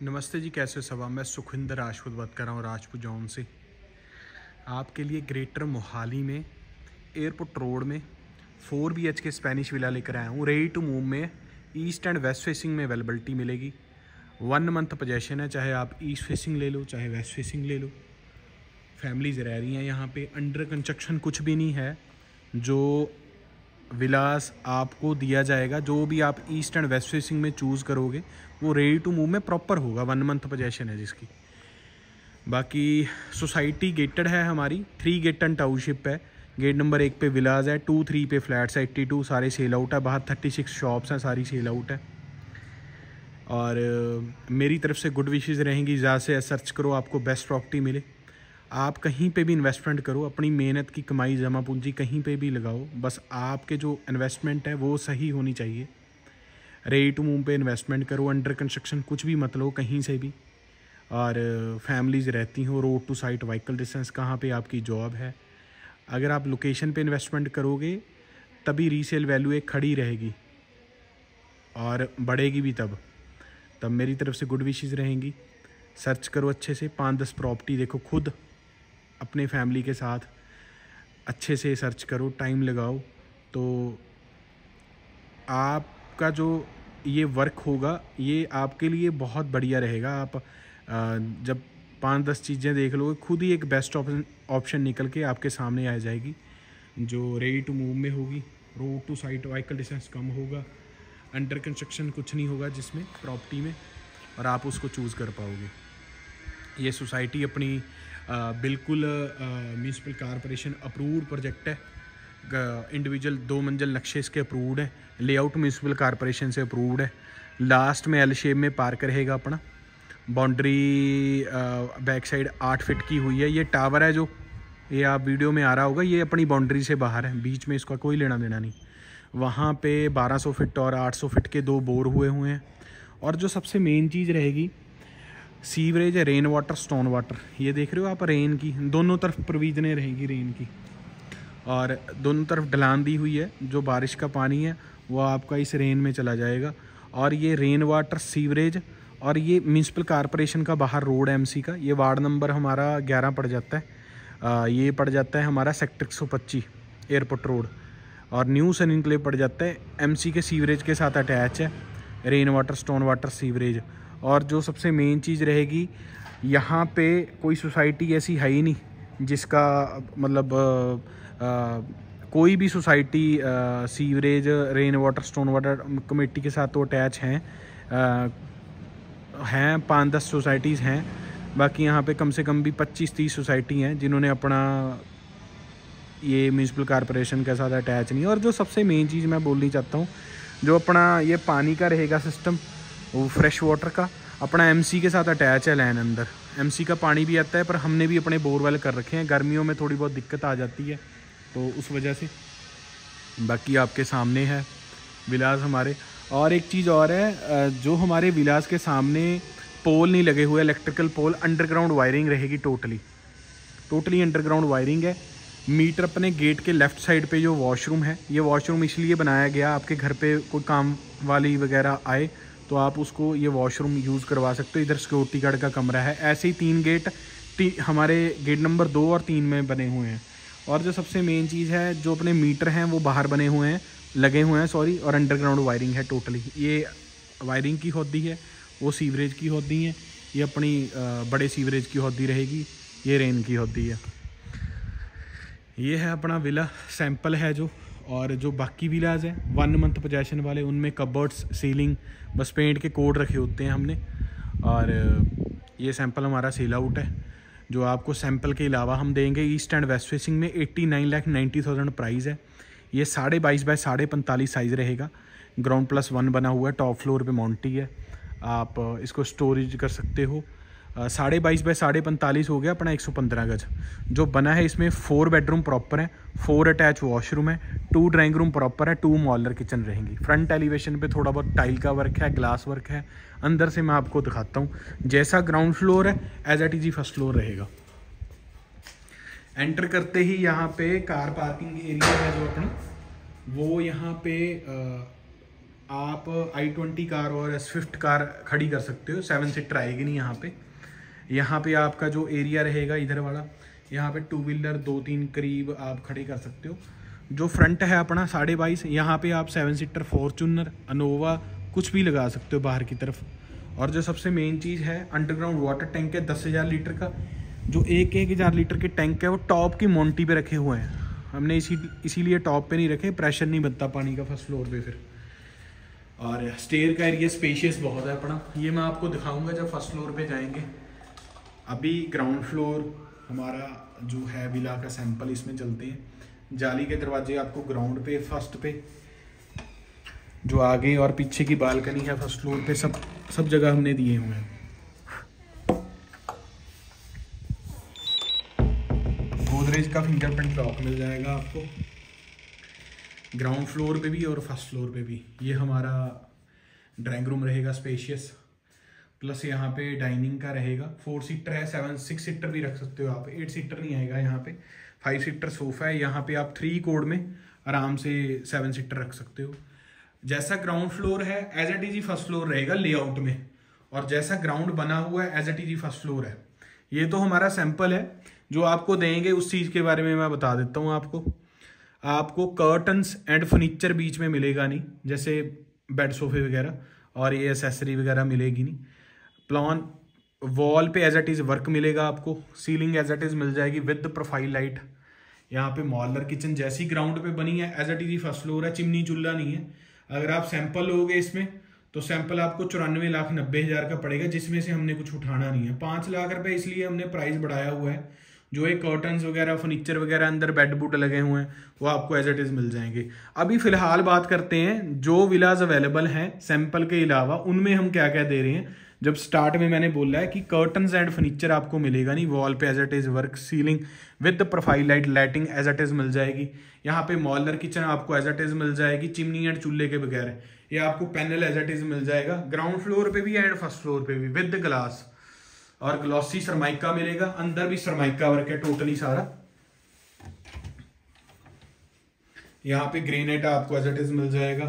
नमस्ते जी, कैसे हो सब। मैं सुखविंदर राजपूत बात कर रहा हूँ राजपूत जॉन से। आपके लिए ग्रेटर मोहाली में एयरपोर्ट रोड में 4 BHK स्पेनिश विला लेकर आया हूँ। रेडी टू मूव में ईस्ट एंड वेस्ट फेसिंग में अवेलेबिलिटी मिलेगी। 1 मंथ पोजेशन है, चाहे आप ईस्ट फेसिंग ले लो चाहे वेस्ट फेसिंग ले लो। फैमिलीज रह रही हैं यहाँ पे। अंडर कंस्ट्रक्शन कुछ भी नहीं है। जो विलास आपको दिया जाएगा, जो भी आप ईस्ट एंड वेस्ट फेसिंग में चूज़ करोगे, वो रेडी टू मूव में प्रॉपर होगा। 1 मंथ पोजेशन है जिसकी। बाकी सोसाइटी गेटेड है हमारी। 3 गेटन टाउनशिप है। गेट नंबर 1 पे विलास है, 2-3 पे फ्लैट्स है, 82 सारे सेल आउट है। बाहर 36 शॉप्स हैं, सारी सेल आउट है। और मेरी तरफ से गुड विशेज़ रहेंगी। ज़्यादा से सर्च करो, आपको बेस्ट प्रॉपर्टी मिले। आप कहीं पे भी इन्वेस्टमेंट करो, अपनी मेहनत की कमाई जमा पूंजी कहीं पे भी लगाओ, बस आपके जो इन्वेस्टमेंट है वो सही होनी चाहिए। रेडी टू मूव पे इन्वेस्टमेंट करो। अंडर कंस्ट्रक्शन कुछ भी मत लो कहीं से भी। और फैमिलीज रहती हो, road to site vehicle distance, कहाँ पे आपकी जॉब है। अगर आप लोकेशन पे इन्वेस्टमेंट करोगे तभी रीसेल वैल्यू एक खड़ी रहेगी और बढ़ेगी भी। तब मेरी तरफ से गुड विशेज़ रहेंगी। सर्च करो अच्छे से, 5-10 प्रॉपर्टी देखो खुद अपने फैमिली के साथ अच्छे से सर्च करो, टाइम लगाओ, तो आपका जो ये वर्क होगा ये आपके लिए बहुत बढ़िया रहेगा। आप जब 5-10 चीज़ें देख लोगे, खुद ही एक बेस्ट ऑप्शन निकल के आपके सामने आ जाएगी, जो रेडी टू मूव में होगी। Road to site vehicle distance कम होगा, अंडर कंस्ट्रक्शन कुछ नहीं होगा जिसमें प्रॉपर्टी में, और आप उसको चूज़ कर पाओगे। ये सोसाइटी अपनी बिल्कुल म्यूनसिपल कॉरपोरेशन अप्रूव्ड प्रोजेक्ट है। इंडिविजुअल 2 मंजिल नक्शे इसके अप्रूव्ड है। लेआउट म्यूनसिपल कॉरपोरेशन से अप्रूव्ड है। लास्ट में एल शेप में पार्क रहेगा अपना। बाउंड्री बैक साइड 8 फीट की हुई है। ये टावर है जो ये आप वीडियो में आ रहा होगा, ये अपनी बाउंड्री से बाहर है, बीच में इसका कोई लेना देना नहीं। वहाँ पे 1200 फीट और 800 फीट के 2 बोर हुए हैं। और जो सबसे मेन चीज़ रहेगी, सीवरेज है, रेन वाटर, स्टोन वाटर। ये देख रहे हो आप, रेन की दोनों तरफ प्रोविजनें रहेंगी रेन की, और दोनों तरफ ढलान दी हुई है। जो बारिश का पानी है वो आपका इस रेन में चला जाएगा। और ये रेन वाटर, सीवरेज, और ये म्यूनसिपल कॉरपोरेशन का बाहर रोड है एमसी का। ये वार्ड नंबर हमारा 11 पड़ जाता है। ये पड़ जाता है हमारा सेक्टर 125 एयरपोर्ट रोड, और न्यू सन इनक्लेव पड़ जाता है। एमसी के सीवरेज के साथ अटैच है rain water, stone water, sewerage. और जो सबसे मेन चीज़ रहेगी, यहाँ पे कोई सोसाइटी ऐसी है ही नहीं जिसका मतलब कोई भी society sewerage, rain water, stone water committee के साथ तो अटैच हैं। 5-10 सोसाइटीज़ हैं। बाकी यहाँ पे कम से कम भी 25-30 सोसाइटी हैं जिन्होंने अपना ये म्यूनसिपल कॉरपोरेशन के साथ अटैच नहीं। और जो सबसे मेन चीज़ मैं बोलनी चाहता हूँ, जो अपना ये पानी का रहेगा सिस्टम, वो फ्रेश वाटर का अपना एमसी के साथ अटैच है। लैन अंदर एमसी का पानी भी आता है, पर हमने भी अपने बोरवेल कर रखे हैं। गर्मियों में थोड़ी बहुत दिक्कत आ जाती है तो उस वजह से। बाकी आपके सामने है विलास हमारे। और एक चीज़ और है, जो हमारे विलास के सामने पोल नहीं लगे हुए, इलेक्ट्रिकल पोल, अंडरग्राउंड वायरिंग रहेगी। टोटली अंडरग्राउंड वायरिंग है। मीटर अपने गेट के लेफ़्ट साइड पे जो वॉशरूम है, ये वॉशरूम इसलिए बनाया गया, आपके घर पे कोई काम वाली वगैरह आए तो आप उसको ये वॉशरूम यूज़ करवा सकते हो। इधर सिक्योरिटी गार्ड का कमरा है। ऐसे ही 3 गेट हमारे गेट नंबर 2 और 3 में बने हुए हैं। और जो सबसे मेन चीज़ है, जो अपने मीटर हैं वो बाहर बने हुए हैं, लगे हुए हैं सॉरी, और अंडरग्राउंड वायरिंग है टोटली। ये वायरिंग की हौदी है, वो सीवरेज की हौदी है। ये अपनी बड़े सीवरेज की हौदी रहेगी, ये रेन की हौदी है। ये है अपना विला, सैंपल है जो। और जो बाकी विलाज हैं 1 मंथ पोजेशन वाले, उनमें कबर्ड्स, सीलिंग, बस पेंट के कोड रखे होते हैं हमने। और ये सैंपल हमारा सेल आउट है, जो आपको सैंपल के अलावा हम देंगे। ईस्ट एंड वेस्ट फेसिंग में 89,90,000 प्राइस है। ये 22.5 बाय 45 साइज़ रहेगा। ग्राउंड +1 बना हुआ है, टॉप फ्लोर पे मोंटी है। आप इसको स्टोरेज कर सकते हो। 22.5 बाय 45 हो गया अपना 115 गज। जो बना है इसमें 4 बेडरूम प्रॉपर है, 4 अटैच वॉशरूम है, 2 ड्राइंग रूम प्रॉपर है, 2 मॉडलर किचन रहेंगी। फ्रंट एलिवेशन पे थोड़ा बहुत टाइल का वर्क है, ग्लास वर्क है। अंदर से मैं आपको दिखाता हूँ। जैसा ग्राउंड फ्लोर है एज एट इज ही फर्स्ट फ्लोर रहेगा। एंटर करते ही यहाँ पे कार पार्किंग एरिया है जो अपनी, वो यहाँ पे आप i20 कार और स्विफ्ट कार खड़ी कर सकते हो, 7 सीटर आएगी नहीं यहाँ पे। यहाँ पे आपका जो एरिया रहेगा इधर वाला, यहाँ पे 2 व्हीलर 2-3 करीब आप खड़े कर सकते हो। जो फ्रंट है अपना 22.5, यहाँ पे आप 7 सीटर फॉर्चूनर, अनोवा कुछ भी लगा सकते हो बाहर की तरफ। और जो सबसे मेन चीज़ है, अंडरग्राउंड वाटर टैंक है 10,000 लीटर का। जो 1,000 लीटर के टैंक है वो टॉप की मोंटी पे रखे हुए हैं हमने, इसीलिए टॉप पे नहीं रखे, प्रेशर नहीं बनता पानी का फर्स्ट फ्लोर पे फिर। और स्टेयर का एरिया स्पेशियस बहुत है अपना, ये मैं आपको दिखाऊंगा जब फर्स्ट फ्लोर पे जाएंगे। अभी ग्राउंड फ्लोर हमारा जो है विला का सैंपल, इसमें चलते हैं। जाली के दरवाजे आपको ग्राउंड पे, फर्स्ट पे, जो आगे और पीछे की बालकनी है फर्स्ट फ्लोर पे, सब जगह हमने दिए हुए हैं। गोदरेज का फिंगरप्रिंट लॉक मिल जाएगा आपको ग्राउंड फ्लोर पे भी और फर्स्ट फ्लोर पे भी। ये हमारा ड्राइंग रूम रहेगा स्पेशियस, प्लस यहाँ पे डाइनिंग का रहेगा। 4 सीटर है, 6 सीटर भी रख सकते हो आप, 8 सीटर नहीं आएगा यहाँ पे। 5 सीटर सोफा है, यहाँ पे आप 3 कोड में आराम से 7 सीटर रख सकते हो। जैसा ग्राउंड फ्लोर है as it is first floor रहेगा लेआउट में, और जैसा ग्राउंड बना हुआ है as it is first floor है। ये तो हमारा सैंपल है, जो आपको देंगे उस चीज़ के बारे में मैं बता देता हूँ आपको कर्टन्स एंड फर्नीचर बीच में मिलेगा नहीं, जैसे बेड सोफे वगैरह और ये एसेसरी वगैरह मिलेगी नहीं। प्लान वॉल पे एज एट इज़ वर्क मिलेगा आपको, सीलिंग एज एट इज़ मिल जाएगी विद प्रोफाइल लाइट। यहाँ पे मॉडलर किचन जैसी ग्राउंड पे बनी है as it is first floor है, चिमनी चूल्हा नहीं है। अगर आप सैंपल लोगे इसमें तो सैंपल आपको 94,90,000 का पड़ेगा, जिसमें से हमने कुछ उठाना नहीं है। 5 लाख रुपए इसलिए हमने प्राइस बढ़ाया हुआ है। जो एक कर्टन्स वगैरह, फर्नीचर वगैरह, अंदर बेड बुड लगे हुए हैं, वो आपको एज इट इज़ मिल जाएंगे। अभी फिलहाल बात करते हैं जो विलाज अवेलेबल हैं सैंपल के अलावा, उनमें हम क्या क्या दे रहे हैं। जब स्टार्ट में मैंने बोला है कि कर्टन्स एंड फर्नीचर आपको मिलेगा नहीं, वॉल पे as it is work, ceiling with profile light, lighting as it is मिल जाएगी। यहाँ पे मॉडलर किचन आपको एज इट इज़ मिल जाएगी, चिमनी एंड चूल्हे के बगैर। ये आपको पैनल एज इट इज़ मिल जाएगा ग्राउंड फ्लोर पे भी एंड फर्स्ट फ्लोर पे भी विद ग्लास, और ग्लॉसी सरमाइका मिलेगा। अंदर भी सरमाइका वर्क है टोटली सारा। यहाँ पे ग्रेनाइट आपको एज इट इज मिल जाएगा।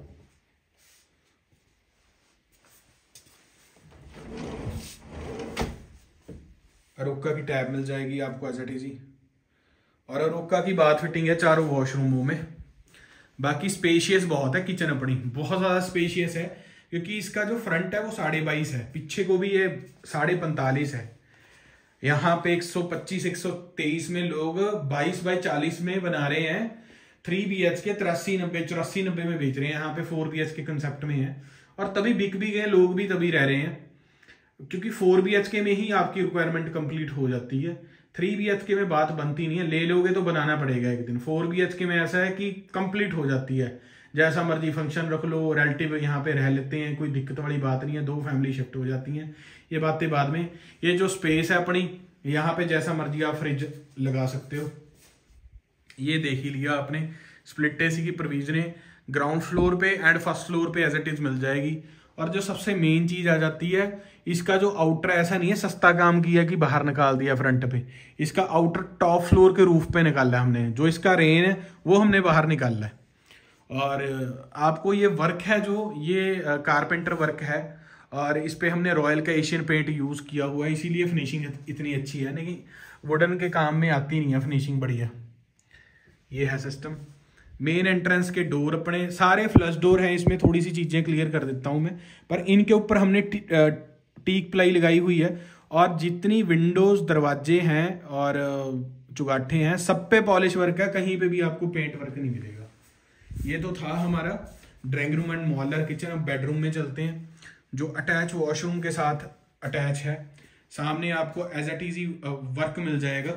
अरोका की टैब मिल जाएगी आपको एज इट इज ही। और अरोका की बाथ फिटिंग है चारों वॉशरूमों में। बाकी स्पेशियस बहुत है किचन अपनी, बहुत ज्यादा स्पेशियस है, क्योंकि इसका जो फ्रंट है वो 22.5 है, पीछे को भी ये 45.5 है। यहाँ पे 125-123 में लोग 22/40 में बना रहे हैं 3 BHK, 83-90 में बेच रहे हैं। यहाँ पे 4 BHK कंसेप्ट में है, और तभी बिक भी गए लोग भी, तभी रह रहे हैं, क्योंकि 4 BHK में ही आपकी रिक्वायरमेंट कंप्लीट हो जाती है। 3 BHK में बात बनती नहीं है, ले लोगे तो बनाना पड़ेगा एक दिन। 4 BHK में ऐसा है कि कंप्लीट हो जाती है, जैसा मर्जी फंक्शन रख लो, रिलेटिव यहाँ पे रह लेते हैं, कोई दिक्कत वाली बात नहीं है, 2 फैमिली शिफ्ट हो जाती हैं, ये बातें बाद में। ये जो स्पेस है अपनी, यहाँ पे जैसा मर्जी आप फ्रिज लगा सकते हो। ये देख ही लिया आपने, स्प्लिट एसी की प्रोविजन ग्राउंड फ्लोर पे एंड फर्स्ट फ्लोर पे एज इट इज मिल जाएगी। और जो सबसे मेन चीज आ जाती है, इसका जो आउटर ऐसा नहीं है सस्ता काम किया कि बाहर निकाल दिया फ्रंट पे, इसका आउटर टॉप फ्लोर के रूफ पे निकाला है हमने। जो इसका रेन है वो हमने बाहर निकाला है। और आपको ये वर्क है जो ये कारपेंटर वर्क है, और इस पे हमने रॉयल का एशियन पेंट यूज किया हुआ है, इसीलिए फिनिशिंग इतनी अच्छी है। नहीं वुडन के काम में आती नहीं है फिनिशिंग बढ़िया। ये है सिस्टम। मेन एंट्रेंस के डोर अपने सारे फ्लश डोर हैं, इसमें थोड़ी सी चीजें क्लियर कर देता हूं मैं, पर इनके ऊपर हमने टीक प्लाई लगाई हुई है। और जितनी विंडोज, दरवाजे हैं और चुगाठे हैं, सब पे पॉलिश वर्क है, कहीं पे भी आपको पेंट वर्क नहीं मिलेगा। ये तो था हमारा drawing room and modular kitchen. अब बेडरूम में चलते हैं, जो अटैच वॉशरूम के साथ अटैच है। सामने आपको एज इट इज वर्क मिल जाएगा,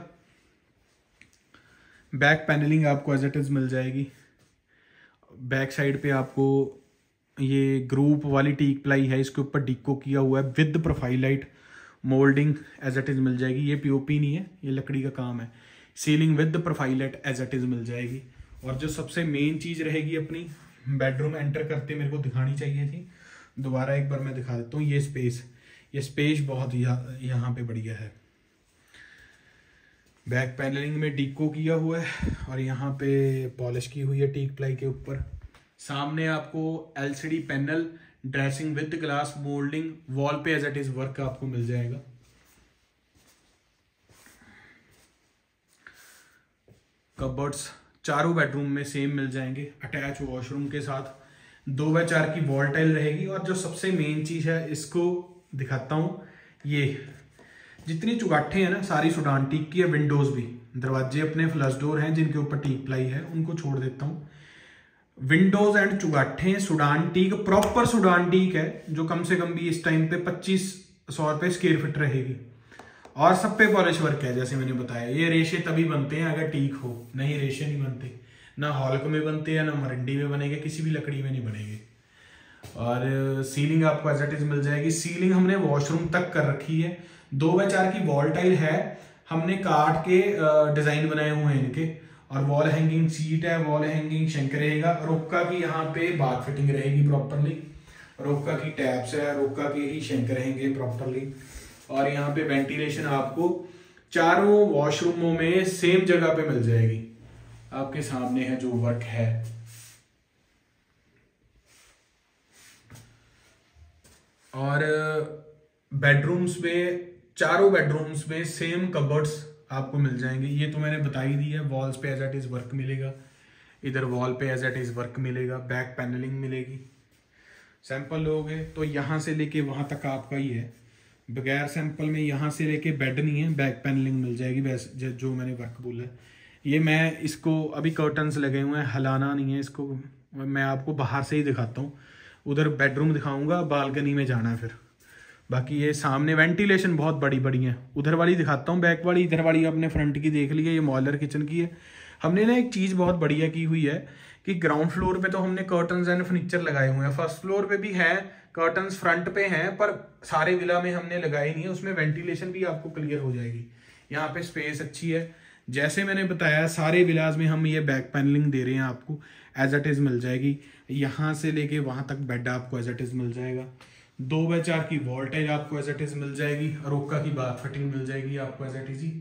बैक पैनलिंग आपको एज इट इज मिल जाएगी। बैक साइड पे आपको ये ग्रुप वाली टीक प्लाई है, इसके ऊपर डिको किया हुआ है with profile light, moulding as it is मिल जाएगी। ये पीओपी नहीं है, ये लकड़ी का काम है। Ceiling with profile light as it is मिल जाएगी। और जो सबसे मेन चीज रहेगी अपनी, बेडरूम एंटर करते मेरे को दिखानी चाहिए थी, दोबारा एक बार मैं दिखा देता हूँ। ये स्पेस बहुत यहाँ पे बढ़िया है। बैक पैनलिंग में डिको किया हुआ है, और यहाँ पे पॉलिश की हुई है टीक प्लाई के ऊपर। सामने आपको LCD panel, dressing with glass moulding, wall पे एज इट इज वर्क आपको मिल जाएगा। कबर्ड्स चारों बेडरूम में सेम मिल जाएंगे, अटैच वॉशरूम के साथ। 2x4 की वॉल टाइल रहेगी। और जो सबसे मेन चीज है, इसको दिखाता हूँ, ये जितनी चुगाठे हैं ना सारी सुडान टीक की है। विंडोज भी, दरवाजे अपने फ्लश डोर हैं जिनके ऊपर टीक प्लाई है, उनको छोड़ देता हूँ। विंडोज एंड चुगाठे Sudan teak, proper Sudan teak है, जो कम से कम भी इस टाइम पे 2500 रुपये स्क्वायर फीट रहेगी। और सब पे पॉलिश वर्क है, जैसे मैंने बताया। ये रेशे तभी बनते हैं अगर टीक हो, नहीं रेशे नहीं बनते, ना हॉल्क में बनते हैं, ना मरंडी में बनेंगे, किसी भी लकड़ी में नहीं बनेंगे। और सीलिंग आपको एज इट इज मिल जाएगी। सीलिंग हमने वॉशरूम तक कर रखी है। 2x4 की वॉल टाइल है, हमने काट के डिजाइन बनाए हुए हैं इनके। और वॉल हैंगिंग सीट है, वॉल हैंगिंग शंक रहेगा। रोका की यहाँ पे बाथ फिटिंग रहेगी प्रॉपरली, रोका की टैप्स है, रोका के ही शंक रहेंगे प्रॉपरली। और यहाँ पे वेंटिलेशन आपको चारों वॉशरूमों में सेम जगह पे मिल जाएगी। आपके सामने है जो वर्क है। और बेडरूम्स में, चारों बेडरूम्स में सेम कबर्ड्स आपको मिल जाएंगे। ये तो मैंने बता ही दी है। वॉल्स पे एज इट इज वर्क मिलेगा, इधर वॉल पे एज इट इज वर्क मिलेगा, बैक पैनलिंग मिलेगी। सैंपल लोगे तो यहाँ से लेके वहां तक आपका ही है। बगैर सैंपल में यहाँ से लेके बेड नहीं है, बैक पैनलिंग मिल जाएगी। वैसे जो मैंने वर्क बोला है, ये मैं इसको अभी कर्टन्स लगे हुए हैं, हलाना नहीं है इसको, मैं आपको बाहर से ही दिखाता हूँ। उधर बेडरूम दिखाऊंगा, बालकनी में जाना है फिर। बाकी ये सामने वेंटिलेशन बहुत बड़ी बड़ी है। उधर वाली दिखाता हूँ, बैक वाली। इधर वाली अपने फ्रंट की देख ली है, ये मॉडलर किचन की है। हमने ना एक चीज़ बहुत बढ़िया की हुई है कि ग्राउंड फ्लोर पे तो हमने कर्टन्स एंड फर्नीचर लगाए हुए हैं, फर्स्ट फ्लोर पे भी है कर्टन्स, फ्रंट पे हैं, पर सारे विला में हमने लगाए नहीं है। उसमें वेंटिलेशन भी आपको क्लियर हो जाएगी। यहाँ पे स्पेस अच्छी है। जैसे मैंने बताया, सारे विलाज में हम ये बैक पैनलिंग दे रहे हैं, आपको एज इट इज मिल जाएगी। यहाँ से लेके वहां तक बेड आपको एज इट इज मिल जाएगा। 2x4 की वॉल टाइल आपको एज इट इज मिल जाएगी। रोका की बाथ फिटिंग मिल जाएगी आपको एज इट इज ही।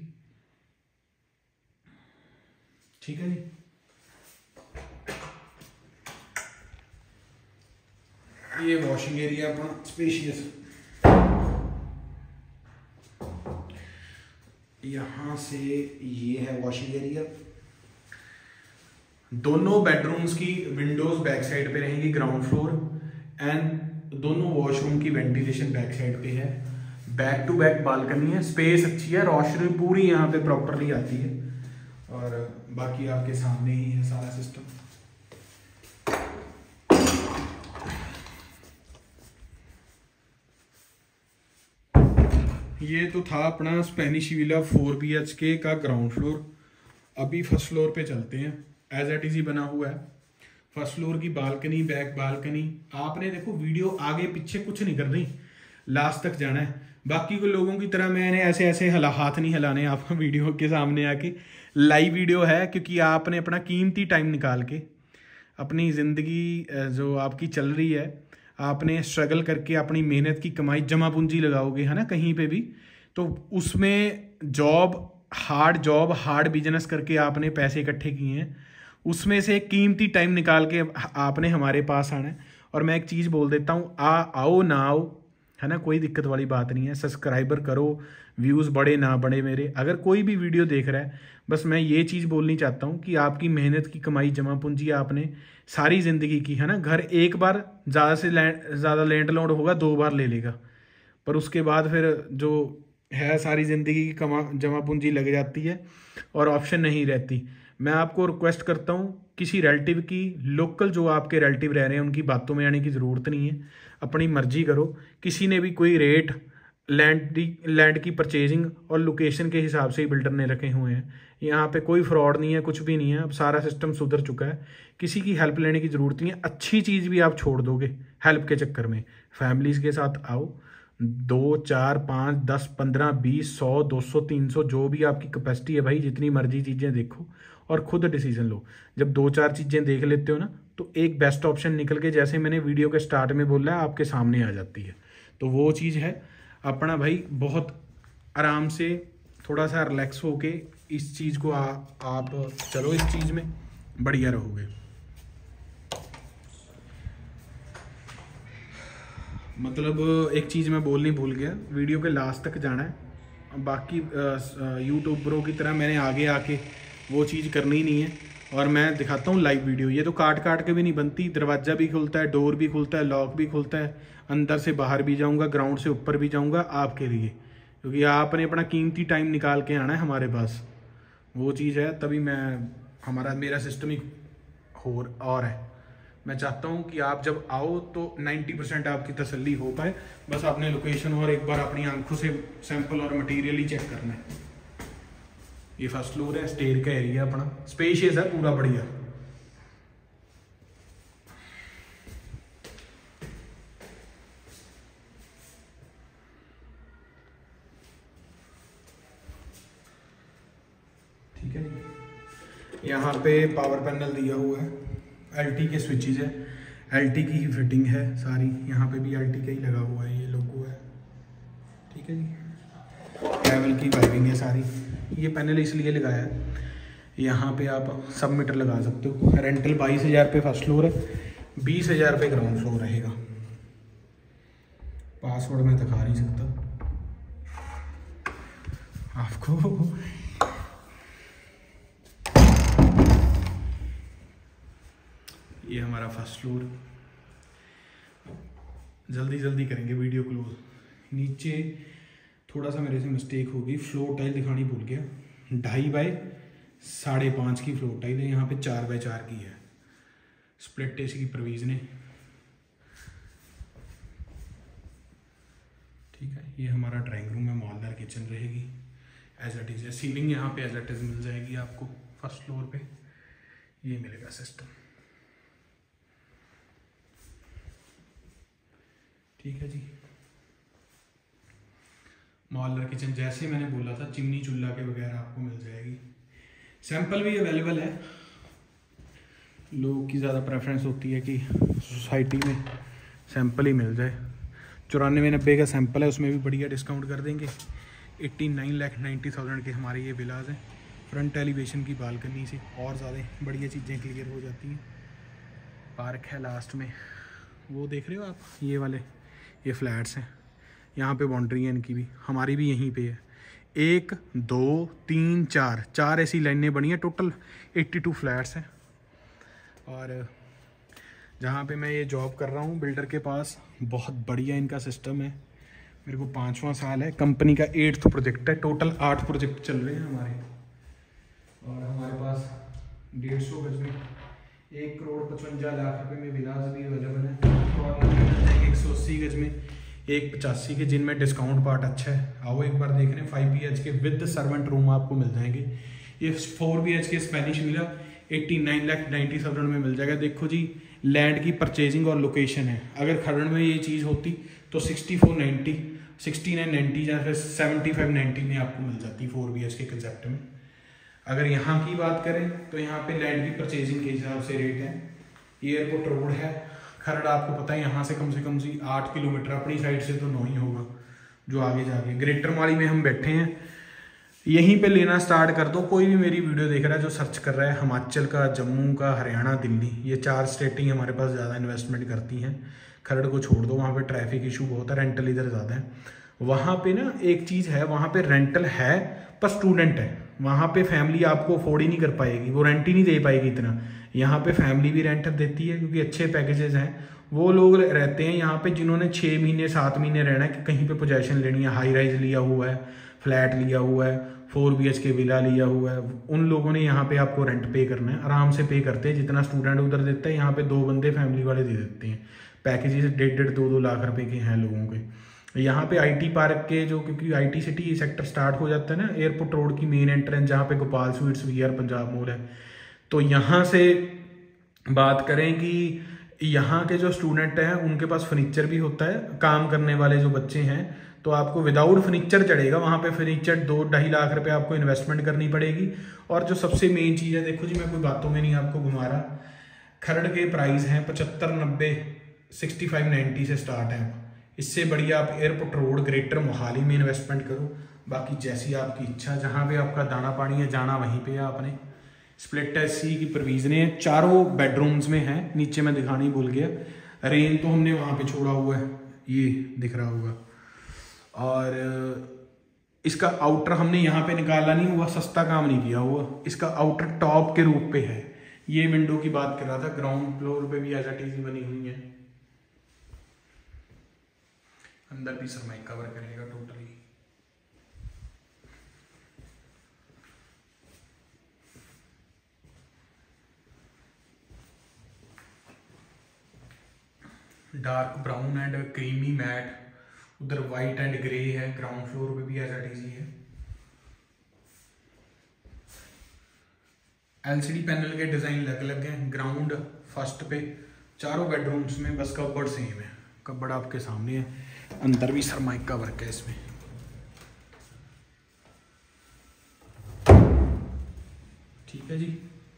ठीक है जी। ये वॉशिंग एरिया अपना स्पेशियस, यहां से ये है वॉशिंग एरिया। दोनों बेडरूम्स की विंडोज बैक साइड पे रहेंगी, ग्राउंड फ्लोर, एंड दोनों वॉशरूम की वेंटिलेशन बैक साइड पे है। बैक टू बैक बालकनी है, स्पेस अच्छी है, रोशनी पूरी यहाँ पे प्रॉपरली आती है। और बाकी आपके सामने ही है सारा सिस्टम। ये तो था अपना स्पेनिश विला 4 BHK का ग्राउंड फ्लोर। अभी फर्स्ट फ्लोर पे चलते हैं। एज इट इज ही बना हुआ है। फर्स्ट फ्लोर की बालकनी, बैक बालकनी। आपने देखो वीडियो आगे पीछे कुछ नहीं करनी, लास्ट तक जाना है। बाकी को लोगों की तरह मैंने ऐसे ऐसे हाथ नहीं हिलाने आप वीडियो के सामने आके। लाइव वीडियो है, क्योंकि आपने अपना कीमती टाइम निकाल के अपनी ज़िंदगी जो आपकी चल रही है, आपने स्ट्रगल करके अपनी मेहनत की कमाई जमा पूंजी लगाओगे, है ना, कहीं पे भी, तो उसमें जॉब हार्ड बिजनेस करके आपने पैसे इकट्ठे किए हैं। उसमें से कीमती टाइम निकाल के आपने हमारे पास आना है। और मैं एक चीज़ बोल देता हूँ, आओ ना आओ, है ना, कोई दिक्कत वाली बात नहीं है। सब्सक्राइबर करो, व्यूज़ बढ़े ना बढ़े मेरे, अगर कोई भी वीडियो देख रहा है, बस मैं ये चीज़ बोलनी चाहता हूँ कि आपकी मेहनत की कमाई जमा पूंजी आपने सारी ज़िंदगी की, है ना। घर एक बार ज़्यादा से ज़्यादा लैंड लोड होगा, 2 बार ले लेगा, पर उसके बाद फिर जो है सारी ज़िंदगी की जमा पूंजी लग जाती है और ऑप्शन नहीं रहती। मैं आपको रिक्वेस्ट करता हूँ, किसी रिलेटिव की, लोकल जो आपके रिलेटिव रह रहे हैं, उनकी बातों में आने की ज़रूरत नहीं है। अपनी मर्जी करो। किसी ने भी कोई रेट लैंड की परचेजिंग और लोकेशन के हिसाब से ही बिल्डर ने रखे हुए हैं। यहाँ पे कोई फ्रॉड नहीं है, कुछ भी नहीं है। अब सारा सिस्टम सुधर चुका है, किसी की हेल्प लेने की ज़रूरत नहीं है। अच्छी चीज़ भी आप छोड़ दोगे हेल्प के चक्कर में। फैमिलीज़ के साथ आओ, 2, 4, 5, 10, 15, 20, 100, 200, 300, जो भी आपकी कैपेसिटी है भाई, जितनी मर्जी चीज़ें देखो और खुद डिसीजन लो। जब 2-4 चीज़ें देख लेते हो ना, तो एक बेस्ट ऑप्शन निकल के, जैसे मैंने वीडियो के स्टार्ट में बोला है, आपके सामने आ जाती है। तो वो चीज़ है अपना भाई, बहुत आराम से थोड़ा सा रिलैक्स होके इस चीज़ को आप चलो, इस चीज़ में बढ़िया रहोगे। मतलब एक चीज़ मैं बोलनी भूल गया, वीडियो के लास्ट तक जाना है। बाकी यूट्यूबरों की तरह मैंने आगे आके वो चीज़ करनी नहीं है, और मैं दिखाता हूँ लाइव वीडियो। ये तो काट के भी नहीं बनती, दरवाज़ा भी खुलता है, डोर भी खुलता है, लॉक भी खुलता है, अंदर से बाहर भी जाऊँगा, ग्राउंड से ऊपर भी जाऊँगा आपके लिए, क्योंकि आपने अपना कीमती टाइम निकाल के आना है हमारे पास। वो चीज़ है, तभी मेरा सिस्टम ही और है। मैं चाहता हूँ कि आप जब आओ तो 90% आपकी तसल्ली हो पाए। बस आपने लोकेशन और एक बार अपनी आंखों से सैंपल और मटेरियल ही चेक करना है। ये फर्स्ट फ्लोर है, स्टेयर का एरिया अपना स्पेशियस है पूरा, बढ़िया। ठीक है जी। यहाँ पे पावर पैनल दिया हुआ है, एलटी के स्विचेस है, एलटी की ही फिटिंग है सारी। यहाँ पे भी एलटी का ही लगा हुआ है, ये लोगो है। ठीक है जी। ट्रैवल की वायरिंग है सारी। ये पैनल इसलिए लगाया है, यहाँ पे आप सब मीटर लगा सकते हो। रेंटल 22,000 पे फर्स्ट फ्लोर है, 20,000 पे ग्राउंड फ्लोर रहेगा। पासवर्ड मैं दिखा नहीं सकता आपको। ये हमारा फर्स्ट फ्लोर। जल्दी करेंगे वीडियो क्लोज। नीचे थोड़ा सा मेरे से मिस्टेक होगी, फ्लोर टाइल दिखानी भूल गया। 2.5 बाय 5.5 की फ्लोर टाइल है, यहाँ पे 4 बाय 4 की है। स्प्लिट एसी की प्रोविजन है। ठीक है। ये हमारा ड्राइंग रूम है, मॉडलर किचन रहेगी एज इट इज़। सीलिंग यहाँ पे एज इट इज़ मिल जाएगी आपको फर्स्ट फ्लोर पे, ये मिलेगा सिस्टम। ठीक है जी। मॉडलर किचन जैसे मैंने बोला था, चिमनी चूल्हा के वगैरह आपको मिल जाएगी। सैंपल भी अवेलेबल है। लोगों की ज़्यादा प्रेफरेंस होती है कि सोसाइटी में सैंपल ही मिल जाए। 94,90 का सैंपल है, उसमें भी बढ़िया डिस्काउंट कर देंगे। 89,90,000 के हमारे ये विलाज हैं। फ्रंट एलिवेशन की बालकनी से और ज़्यादा बढ़िया चीज़ें क्लियर हो जाती हैं। पार्क है लास्ट में, वो देख रहे हो आप, ये वाले ये फ्लैट्स हैं। यहाँ पे बाउंड्री है इनकी भी, हमारी भी यहीं पे है। 1 2 3 4 ऐसी लाइनें बनी है। टोटल 82 फ्लैट्स हैं। और जहाँ पे मैं ये जॉब कर रहा हूँ बिल्डर के पास, बहुत बढ़िया इनका सिस्टम है। मेरे को 5वां साल है, कंपनी का 8th प्रोजेक्ट है। टोटल 8 प्रोजेक्ट चल रहे हैं हमारे। और हमारे पास 150 गज में 1,55,00,000 रुपये में विलास भी अवेलेबल है। और 180 गज में 185 के, जिनमें डिस्काउंट पार्ट अच्छा है। आओ एक बार देख रहे हैं। 5 BHK विद सर्वेंट रूम आपको मिल जाएंगे। ये 4 BHK स्पेनिश विला 89,90,000 में मिल जाएगा। देखो जी, लैंड की परचेजिंग और लोकेशन है। अगर खरड़ में ये चीज़ होती तो 6490, 6990 या फिर 7590 में आपको मिल जाती 4 BHK कंसेप्ट में। अगर यहाँ की बात करें तो यहाँ पे लैंड की परचेजिंग के हिसाब से रेट है। एयरपोर्ट रोड है खरड़, आपको पता है यहाँ से कम 8 किलोमीटर, अपनी साइड से तो 9 ही होगा जो आगे जाके। ग्रेटर माली में हम बैठे हैं, यहीं पे लेना स्टार्ट कर दो। कोई भी मेरी वीडियो देख रहा है जो सर्च कर रहा है हिमाचल का, जम्मू का, हरियाणा, दिल्ली, ये 4 स्टेटिंग हमारे पास ज़्यादा इन्वेस्टमेंट करती हैं। खरड़ को छोड़ दो, वहाँ पे ट्रैफिक इशू बहुत है, रेंटल इधर ज़्यादा है। वहाँ पे ना एक चीज़ है, वहाँ पे रेंटल है पर स्टूडेंट है। वहाँ पे फैमिली आपको अफोर्ड ही नहीं कर पाएगी, वो रेंट ही नहीं दे पाएगी इतना। यहाँ पे फैमिली भी रेंट देती है क्योंकि अच्छे पैकेजेस हैं। वो लोग रहते हैं यहाँ पे जिन्होंने 6 महीने 7 महीने रहना है, कि कहीं पे पोजेशन लेनी है, हाई राइज लिया हुआ है, फ्लैट लिया हुआ है, 4 BHK विला लिया हुआ है। उन लोगों ने यहाँ पे आपको रेंट पे करना है, आराम से पे करते हैं। जितना स्टूडेंट उधर देता है, यहाँ पे 2 बंदे फैमिली वाले दे देते हैं। पैकेजेस 1.5 2 लाख रुपए के हैं लोगों के। यहाँ पे IT पार्क के जो, क्योंकि IT सिटी सेक्टर स्टार्ट हो जाता है ना, एयरपोर्ट रोड की मेन एंट्रेंस जहाँ पे Gopal Sweets VR Punjab mall है, तो यहाँ से बात करें कि यहाँ के जो स्टूडेंट हैं उनके पास फर्नीचर भी होता है। काम करने वाले जो बच्चे हैं तो आपको विदाउट फर्नीचर चढ़ेगा। वहाँ पे फर्नीचर 2-2.5 लाख रुपए आपको इन्वेस्टमेंट करनी पड़ेगी। और जो सबसे मेन चीज़ है, देखो जी मैं कोई बातों में नहीं आपको घुमा रहा, खरड़ के प्राइस हैं 75-90, 65-90 से स्टार्ट हैं। इससे बढ़िया आप एयरपोर्ट रोड, ग्रेटर मोहाली में इन्वेस्टमेंट करो। बाकी जैसी आपकी इच्छा, जहाँ पे आपका दाना पानी है, जाना वहीं पे है आपने। स्प्लिट एसी की प्रोविजनें हैं, 4 बेडरूम्स में हैं। नीचे मैं दिखाना ही भूल गया, रेन तो हमने वहाँ पे छोड़ा हुआ है, ये दिख रहा होगा। और इसका आउटर हमने यहाँ पे निकाला नहीं हुआ, सस्ता काम नहीं किया हुआ, इसका आउटर टॉप के रूप पे है। ये विंडो की बात कर रहा था, ग्राउंड फ्लोर पे भी ऐसा टीसी बनी हुई है। अंदर भी सरमाइका कवर करेगा totally. Dark brown and creamy matte, उधर वाइट एंड ग्रे है। ग्राउंड फ्लोर पे भी ऐसा टीसी है। एलसीडी पैनल के डिज़ाइन अलग अलग हैं। ग्राउंड फर्स्ट पे, चारों बेडरूम्स में बस कपबोर्ड सेम है। कपबोर्ड आपके सामने है। अंदर भी सरमाइका वर्क है इसमें। ठीक है जी,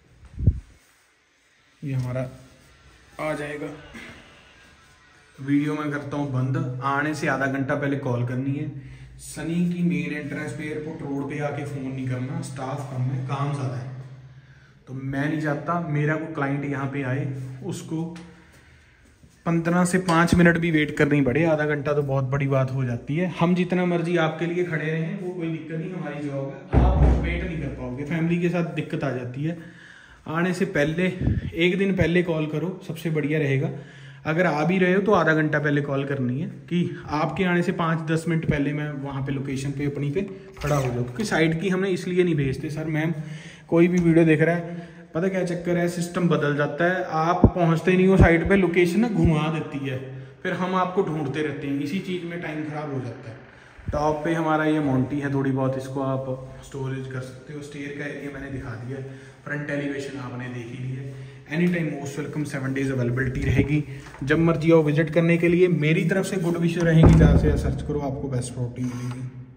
ये हमारा आ जाएगा। वीडियो मैं करता हूँ बंद। आने से आधा घंटा पहले कॉल करनी है। सनी की मेन एंट्रेंस पे एयरपोर्ट रोड पे आके फ़ोन नहीं करना, स्टाफ कम है, काम ज़्यादा है। तो मैं नहीं चाहता मेरा कोई क्लाइंट यहाँ पे आए उसको 15 से 5 मिनट भी वेट करनी पड़े। आधा घंटा तो बहुत बड़ी बात हो जाती है। हम जितना मर्जी आपके लिए खड़े रहें, वो कोई दिक्कत नहीं, हमारी जॉब है। आप वेट नहीं कर पाओगे, फैमिली के साथ दिक्कत आ जाती है। आने से पहले 1 दिन पहले कॉल करो, सबसे बढ़िया रहेगा। अगर आ भी रहे हो तो आधा घंटा पहले कॉल करनी है कि आपके आने से 5-10 मिनट पहले मैं वहाँ पे लोकेशन पे अपनी पे खड़ा हो जाऊँ। क्योंकि साइड की हमने इसलिए नहीं भेजते सर, मैम कोई भी वीडियो देख रहा है, पता क्या चक्कर है, सिस्टम बदल जाता है, आप पहुँचते नहीं हो साइड पे, लोकेशन ना घुमा देती है, फिर हम आपको ढूंढते रहते हैं, इसी चीज़ में टाइम ख़राब हो जाता है। टॉप पे हमारा ये मोंटी है थोड़ी बहुत, इसको आप स्टोरेज कर सकते हो। स्टेयर का एरिया मैंने दिखा दिया, फ्रंट एलिवेशन आपने देख ही ली है। Any time most welcome, 7 days availability रहेगी। जब मर्जी आओ विजिट करने के लिए। मेरी तरफ से गुड विश रहेगी, जहाँ से सर्च करो आपको बेस्ट प्रॉपर्टी मिलेगी।